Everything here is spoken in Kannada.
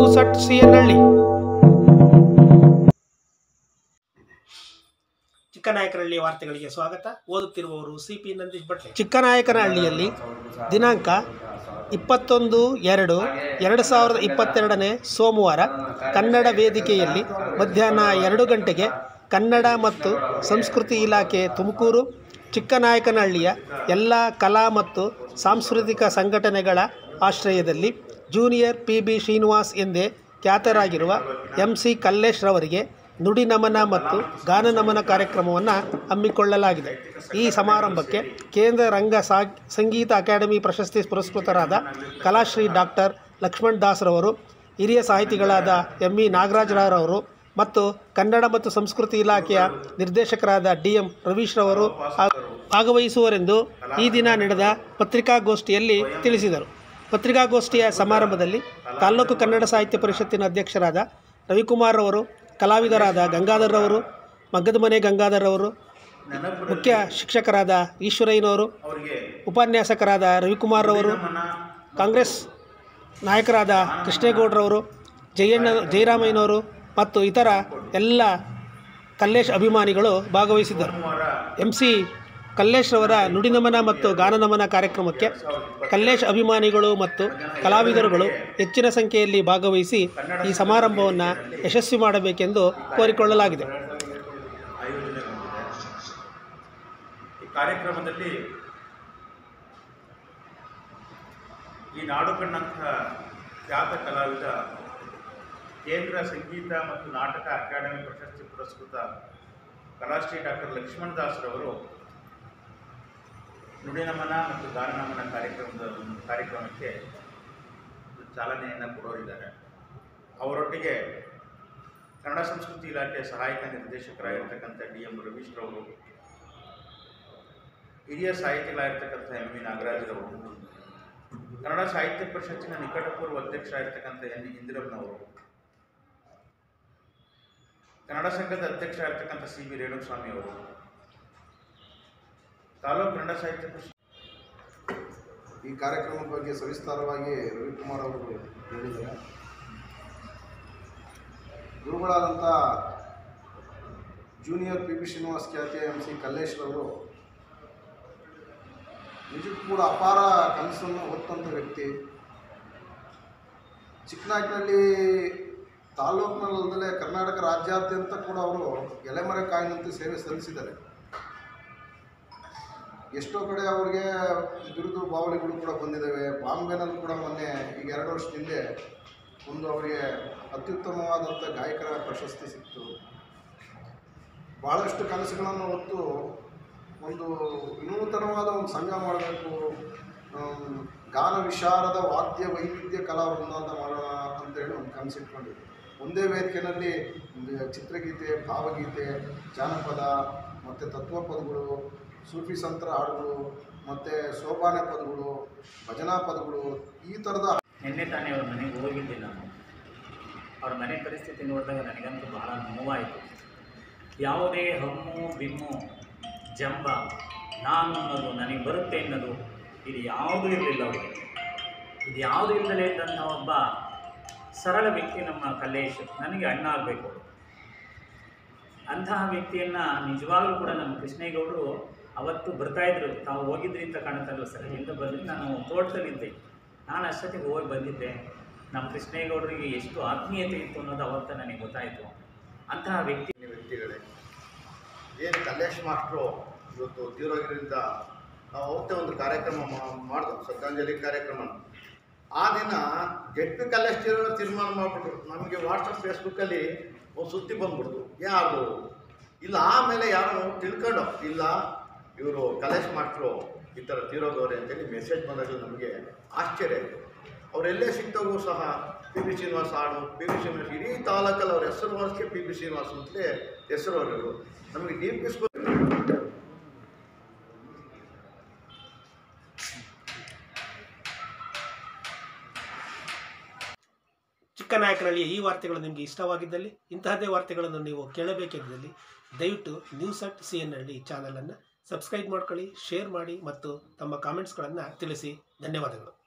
News at CN Halli. ಚಿಕ್ಕನಾಯಕನಹಳ್ಳಿ ವಾರ್ತೆಗಳಿಗೆ ಸ್ವಾಗತ. ಓದುತ್ತಿರುವವರು ಸಿಪಿ ನಂದೀಶ್ ಭಟ್ಲೆ. ಚಿಕ್ಕನಾಯಕನಹಳ್ಳಿಯಲ್ಲಿ ದಿನಾಂಕ 21/2/2022 ಸೋಮವಾರ ಕನ್ನಡ ವೇದಿಕೆಯಲ್ಲಿ ಮಧ್ಯಾಹ್ನ 2 ಗಂಟೆಗೆ ಕನ್ನಡ ಮತ್ತು ಸಂಸ್ಕೃತಿ ಇಲಾಖೆ ತುಮಕೂರು, ಚಿಕ್ಕನಾಯಕನಹಳ್ಳಿಯ ಎಲ್ಲ ಕಲಾ ಮತ್ತು ಸಾಂಸ್ಕೃತಿಕ ಸಂಘಟನೆಗಳ ಆಶ್ರಯದಲ್ಲಿ ಜೂನಿಯರ್ ಪಿ.ಬಿ. ಶ್ರೀನಿವಾಸ್ ಎಂದೇ ಖ್ಯಾತರಾಗಿರುವ MC ಕಲ್ಲೇಶ್ ರವರಿಗೆ ನುಡಿ ನಮನ ಮತ್ತು ಗಾನ ನಮನ ಕಾರ್ಯಕ್ರಮವನ್ನು ಹಮ್ಮಿಕೊಳ್ಳಲಾಗಿದೆ. ಈ ಸಮಾರಂಭಕ್ಕೆ ಕೇಂದ್ರ ರಂಗ ಸಂಗೀತ ಅಕಾಡೆಮಿ ಪ್ರಶಸ್ತಿ ಪುರಸ್ಕೃತರಾದ ಕಲಾಶ್ರೀ ಡಾಕ್ಟರ್ ಲಕ್ಷ್ಮಣ್ ದಾಸ್ ರವರು, ಹಿರಿಯ ಸಾಹಿತಿಗಳಾದ M.E. ನಾಗರಾಜರವರು ಮತ್ತು ಕನ್ನಡ ಮತ್ತು ಸಂಸ್ಕೃತಿ ಇಲಾಖೆಯ ನಿರ್ದೇಶಕರಾದ D.M. ರವೀಶ್ ರವರು ಭಾಗವಹಿಸುವರೆಂದು ಈ ದಿನ ನಡೆದ ಪತ್ರಿಕಾಗೋಷ್ಠಿಯಲ್ಲಿ ತಿಳಿಸಿದರು. ಪತ್ರಿಕಾಗೋಷ್ಠಿಯ ಸಮಾರಂಭದಲ್ಲಿ ತಾಲ್ಲೂಕು ಕನ್ನಡ ಸಾಹಿತ್ಯ ಪರಿಷತ್ತಿನ ಅಧ್ಯಕ್ಷರಾದ ರವಿಕುಮಾರ್ ಅವರು, ಕಲಾವಿದರಾದ ಗಂಗಾಧರ್ ರವರು, ಮಗ್ಗದ ಮನೆ ಗಂಗಾಧರ್ ರವರು, ಮುಖ್ಯ ಶಿಕ್ಷಕರಾದ ಈಶ್ವರಯ್ಯನವರು, ಉಪನ್ಯಾಸಕರಾದ ರವಿಕುಮಾರ್ ರವರು, ಕಾಂಗ್ರೆಸ್ ನಾಯಕರಾದ ಕೃಷ್ಣೇಗೌಡರವರು, ಜಯರಾಮಯ್ಯನವರು ಮತ್ತು ಇತರ ಎಲ್ಲ ಕಲ್ಲೇಶ್ ಅಭಿಮಾನಿಗಳು ಭಾಗವಹಿಸಿದ್ದರು. MC ಕಲ್ಲೇಶ್ ರವರ ನುಡಿನಮನ ಮತ್ತು ಗಾನನಮನ ಕಾರ್ಯಕ್ರಮಕ್ಕೆ ಕಲ್ಲೇಶ್ ಅಭಿಮಾನಿಗಳು ಮತ್ತು ಕಲಾವಿದರುಗಳು ಹೆಚ್ಚಿನ ಸಂಖ್ಯೆಯಲ್ಲಿ ಭಾಗವಹಿಸಿ ಈ ಸಮಾರಂಭವನ್ನು ಯಶಸ್ವಿ ಮಾಡಬೇಕೆಂದು ಕೋರಿಕೊಳ್ಳಲಾಗಿದೆ. ಈ ಕಾರ್ಯಕ್ರಮದಲ್ಲಿ ಈ ನಾಡು ಕಂಡಂತಹ ಖ್ಯಾತ ಕಲಾವಿದ, ಕೇಂದ್ರ ಸಂಗೀತ ಮತ್ತು ನಾಟಕ ಅಕಾಡೆಮಿ ಪ್ರಶಸ್ತಿ ಪುರಸ್ಕೃತ ಕಲಾಶ್ರೀ ಡಾಕ್ಟರ್ ಲಕ್ಷ್ಮಣ್ ದಾಸ್ ರವರು ನುಡಿನಮನ ಮತ್ತು ಗಾನನಮನ ಕಾರ್ಯಕ್ರಮಕ್ಕೆ ಚಾಲನೆಯನ್ನು ಕೊಡೋರಿದ್ದಾರೆ. ಅವರೊಟ್ಟಿಗೆ ಕನ್ನಡ ಸಂಸ್ಕೃತಿ ಇಲಾಖೆಯ ಸಹಾಯಕ ನಿರ್ದೇಶಕರಾಗಿರ್ತಕ್ಕಂಥ D.M. ರವೀಶ್ ರವರು, ಹಿರಿಯ ಸಾಹಿತಿಗಳಾಗಿರ್ತಕ್ಕಂಥ M.E. ನಾಗರಾಜರವರು, ಕನ್ನಡ ಸಾಹಿತ್ಯ ಪರಿಷತ್ತಿನ ನಿಕಟಪೂರ್ವ ಅಧ್ಯಕ್ಷರಾಗಿರ್ತಕ್ಕಂಥ N. ಇಂದಿರಪ್ಪನವರು, ಕನ್ನಡ ಸಂಘದ ಅಧ್ಯಕ್ಷರಾಗಿರ್ತಕ್ಕಂಥ C.B. ರೇಣುಸ್ವಾಮಿ ಅವರು, ತಾಲೂಕು ಕನ್ನಡ ಸಾಹಿತ್ಯ ಪರಿಷತ್ ಈ ಕಾರ್ಯಕ್ರಮದ ಬಗ್ಗೆ ಸವಿಸ್ತಾರವಾಗಿ ರವಿಕುಮಾರ್ ಅವರು ಹೇಳಿದ್ದಾರೆ. ಗುರುಗಳಾದಂಥ ಜೂನಿಯರ್ P.B. ಶ್ರೀನಿವಾಸ್ ಖ್ಯಾತಿಯ MC ಕಲ್ಲೇಶ್ ಅವರು ನಿಜಕ್ಕೂ ಕೂಡ ಅಪಾರ ಕನಸನ್ನು ಹೊತ್ತಂಥ ವ್ಯಕ್ತಿ. ಚಿಕ್ಕನಾಯಕನಹಳ್ಳಿ ತಾಲೂಕಿನಲ್ಲದಲ್ಲೇ ಕರ್ನಾಟಕ ರಾಜ್ಯಾದ್ಯಂತ ಕೂಡ ಅವರು ಎಲೆಮರೆ ಕಾಯಿನಂತೆ ಸೇವೆ ಸಲ್ಲಿಸಿದ್ದಾರೆ. ಎಷ್ಟೋ ಕಡೆ ಅವ್ರಿಗೆ ಬಿರುದು ಬಾವಲಿಗಳು ಕೂಡ ಬಂದಿದ್ದಾವೆ. ಬಾಂಬೆನಲ್ಲಿ ಕೂಡ ಮೊನ್ನೆ ಈಗ 2 ವರ್ಷದ ಹಿಂದೆ ಒಂದು ಅವರಿಗೆ ಅತ್ಯುತ್ತಮವಾದಂಥ ಗಾಯಕರ ಪ್ರಶಸ್ತಿ ಸಿಕ್ತು. ಭಾಳಷ್ಟು ಕನಸುಗಳನ್ನು ಹೊತ್ತು ಒಂದು ವಿನೂತನವಾದ ಒಂದು ಸಂಘ ಮಾಡಬೇಕು, ಗಾನ ವಿಶಾರದ ವಾದ್ಯ ವೈವಿಧ್ಯ ಕಲಾ ವೃಂದಾಂತ ಮಾಡೋಣ ಅಂತೇಳಿ ಒಂದು ಕನಸಿಟ್ಕೊಂಡಿದ್ದೆ. ಒಂದೇ ವೇದಿಕೆಯಲ್ಲಿ ಚಿತ್ರಗೀತೆ, ಭಾವಗೀತೆ, ಜಾನಪದ ಮತ್ತು ತತ್ವಪದಗಳು, ಸೂಫಿ ಸಂತರ ಹಾಡುಗಳು ಮತ್ತು ಸೋಪಾನ ಪದಗಳು, ಭಜನಾ ಪದಗಳು, ಈ ಥರದ. ನಿನ್ನೆ ತಾನೇ ಅವ್ರ ಮನೆಗೆ ಹೋಗಿದ್ದೆ ನಾನು. ಅವ್ರ ಮನೆ ಪರಿಸ್ಥಿತಿ ನೋಡಿದಾಗ ನನಗಂತೂ ಬಹಳ ನೋವಾಯಿತು. ಯಾವುದೇ ಹಮ್ಮು ಬಿಮ್ಮು ಜಂಬ ನಾನು ಅನ್ನೋದು, ನನಗೆ ಬರುತ್ತೆ ಅನ್ನೋದು, ಇದು ಯಾವುದೂ ಇರಲಿಲ್ಲ ಅವರಿಗೆ. ಇದು ಯಾವುದೂ ಇಲ್ಲದಲೇ ಇದ್ದಂಥ ಒಬ್ಬ ಸರಳ ವ್ಯಕ್ತಿ ನಮ್ಮ ಕಲ್ಲೇಶ್. ನನಗೆ ಅಣ್ಣ ಆಗಬೇಕು. ಅಂತಹ ವ್ಯಕ್ತಿಯನ್ನು ನಿಜವಾಗ್ಲೂ ಕೂಡ ನಮ್ಮ ಕೃಷ್ಣೇಗೌಡರು ಅವತ್ತು ಬರ್ತಾಯಿದ್ರು. ತಾವು ಹೋಗಿದ್ರಿ ಅಂತ ಕಾಣುತ್ತಲ್ವ ಸರ್, ಎಂದು ಬಂದು ನಾನು ತೋಟದಲ್ಲಿದ್ದೆ. ನಾನು ಅಷ್ಟೊತ್ತಿಗೆ ಹೋಗಿ ಬಂದಿದ್ದೆ. ನಮ್ಮ ಕೃಷ್ಣೇಗೌಡರಿಗೆ ಎಷ್ಟು ಆತ್ಮೀಯತೆ ಇತ್ತು ಅನ್ನೋದು ಅವತ್ತು ನನಗೆ ಗೊತ್ತಾಯಿತು. ಅಂತಹ ವ್ಯಕ್ತಿಗಳೇ ಏನು ಕಲ್ಲೇಶ್ ಮಾಸ್ಟ್ರು ಇವತ್ತು ತೀರೋಗಿರಿಂದ ನಾವು ಅವತ್ತೇ ಒಂದು ಕಾರ್ಯಕ್ರಮ ಮಾಡಿದ್ವು, ಶ್ರದ್ಧಾಂಜಲಿ ಕಾರ್ಯಕ್ರಮ. ಆ ದಿನ ಜೆಡ್.ಪಿ. ಕಲ್ಲೇಶ್ ತೀರ್ಮಾನ ಮಾಡಿಬಿಟ್ರು. ನಮಗೆ ವಾಟ್ಸಪ್ ಫೇಸ್ಬುಕ್ಕಲ್ಲಿ ಒಂದು ಸುದ್ದಿ ಬಂದ್ಬಿಡ್ತು, ಯಾರು ಇಲ್ಲ. ಆಮೇಲೆ ಯಾರು ತಿಳ್ಕೊಂಡು ಇಲ್ಲ ಇವರು ಕಲ್ಲೇಶ್ ಮಾಸ್ಟ್ರು ಈ ಥರ ತೀರೋದವ್ರೆ ಅಂತೇಳಿ ಮೆಸೇಜ್ ಬಂದಾಗ ನಮಗೆ ಆಶ್ಚರ್ಯ ಆಯಿತು. ಅವರೆಲ್ಲೇ ಸಿಕ್ತಾಗೂ ಸಹ P.B. ಶ್ರೀನಿವಾಸ್ ಹಾಡು, P.B. ಶ್ರೀನಿವಾಸ್, ಇಡೀ ತಾಲೂಕಲ್ಲಿ ಅವ್ರ ಹೆಸರು ವರ್ಷಕ್ಕೆ P.B. ಶ್ರೀನಿವಾಸ್ ಅಂತಲೇ ಹೆಸರು ಅವರು. ನಮಗೆ ದೀಪಿಸ್ಕೊ ಚಿಕ್ಕನಾಯಕನಹಳ್ಳಿಯ ಈ ವಾರ್ತೆಗಳು ನಿಮಗೆ ಇಷ್ಟವಾಗಿದ್ದಲ್ಲಿ, ಇಂತಹದ್ದೇ ವಾರ್ತೆಗಳನ್ನು ನೀವು ಕೇಳಬೇಕಿದ್ದಲ್ಲಿ ದಯವಿಟ್ಟು ನ್ಯೂಸ್ ಅಟ್ ಸಿಎನ್ಹಳ್ಳಿ ಚಾನಲನ್ನು ಸಬ್ಸ್ಕ್ರೈಬ್ ಮಾಡ್ಕೊಳ್ಳಿ, ಶೇರ್ ಮಾಡಿ ಮತ್ತು ತಮ್ಮ ಕಾಮೆಂಟ್ಸ್ಗಳನ್ನು ತಿಳಿಸಿ. ಧನ್ಯವಾದಗಳು.